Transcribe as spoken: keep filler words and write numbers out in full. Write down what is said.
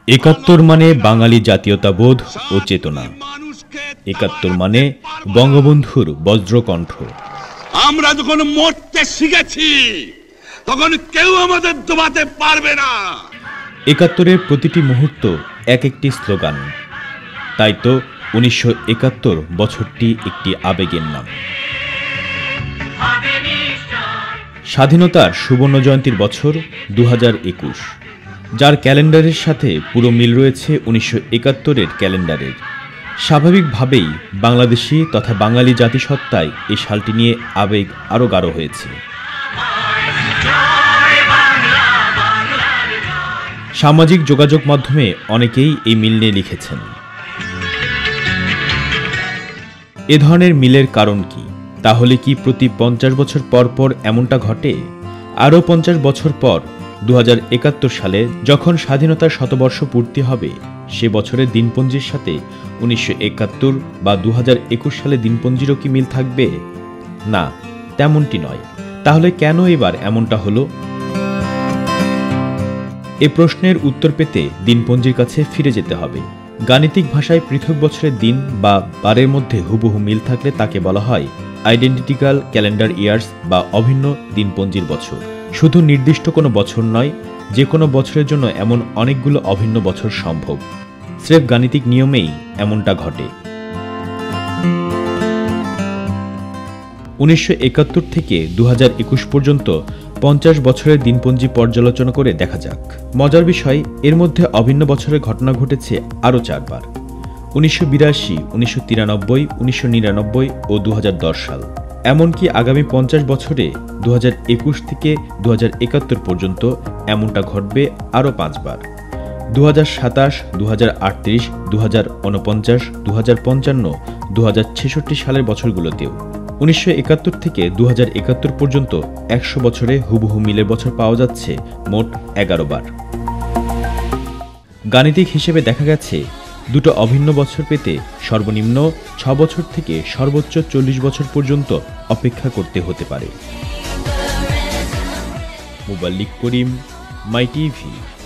একাত্তর মানে বাঙালি জাতীয়তাবোধ ও চেতনা। একাত্তর মানে বঙ্গবন্ধুর বজ্রকণ্ঠ। আমরা যখন মরতে শিখেছি তখন কেউ আমাদের দবাতে পারবে না। একাত্তরের প্রতিটি মুহূর্ত এক একটি স্লোগান। তাই তো উনিশশো একাত্তর বছরটি একটি আবেগের নাম। স্বাধীনতার সুবর্ণ জয়ন্তীর বছর দু হাজার একুশ, যার ক্যালেন্ডারের সাথে পুরো মিল রয়েছে উনিশশো একাত্তরের ক্যালেন্ডারের। স্বাভাবিকভাবেই বাংলাদেশি তথা বাঙালি জাতিসত্তায় এই সালটি নিয়ে আবেগ আরও গাঢ় হয়েছে। সামাজিক যোগাযোগ মাধ্যমে অনেকেই এই মিল নিয়ে লিখেছেন। এ ধরনের মিলের কারণ কি? তাহলে কি প্রতি পঞ্চাশ বছর পর পর এমনটা ঘটে? আরও পঞ্চাশ বছর পর দু হাজার একাত্তর সালে যখন স্বাধীনতার শতবর্ষ পূর্তি হবে, সে বছরের দিনপঞ্জির সাথে উনিশশো একাত্তর বা দু হাজার একুশ সালে দিনপঞ্জিরও কি মিল থাকবে? না, তেমনটি নয়। তাহলে কেন এবার এমনটা হলো? এ প্রশ্নের উত্তর পেতে দিনপঞ্জির কাছে ফিরে যেতে হবে। গাণিতিক ভাষায় পৃথক বছরের দিন বা বারের মধ্যে হুবহু মিল থাকলে তাকে বলা হয় আইডেন্টিক্যাল ক্যালেন্ডার ইয়ার্স বা অভিন্ন দিনপঞ্জির বছর। শুধু নির্দিষ্ট কোনো বছর নয়, যে কোনো বছরের জন্য এমন অনেকগুলো অভিন্ন বছর সম্ভব। স্রেফ গাণিতিক নিয়মেই এমনটা ঘটে। উনিশশো একাত্তর থেকে দু হাজার একুশ পর্যন্ত পঞ্চাশ বছরের দিনপঞ্জি পর্যালোচনা করে দেখা যাক। মজার বিষয়, এর মধ্যে অভিন্ন বছরের ঘটনা ঘটেছে আরও চারবার: উনিশশো বিরাশি, উনিশশো তিরানব্বই, উনিশশো নিরানব্বই ও দু হাজার দশ সাল। এমনকি আগামী পঞ্চাশ বছরে দু হাজার একুশ থেকে দু হাজার একাত্তর পর্যন্ত এমনটা ঘটবে আরও পাঁচবার: দু হাজার সাতাশ, দু হাজার আটত্রিশ, দু হাজার উনপঞ্চাশ, দু হাজার পঞ্চান্ন, দু হাজার ছেষট্টি সালের বছরগুলোতেও। উনিশশো একাত্তর থেকে দু হাজার একাত্তর পর্যন্ত একশো বছরে হুবহু মিলের বছর পাওয়া যাচ্ছে মোট এগারো বার। গাণিতিক হিসেবে দেখা গেছে দুটো অভিন্ন বছর পেতে সর্বনিম্ন ছ বছর থেকে সর্বোচ্চ চল্লিশ বছর পর্যন্ত অপেক্ষা করতে হতে পারে। Mobaliq Karim, my TV.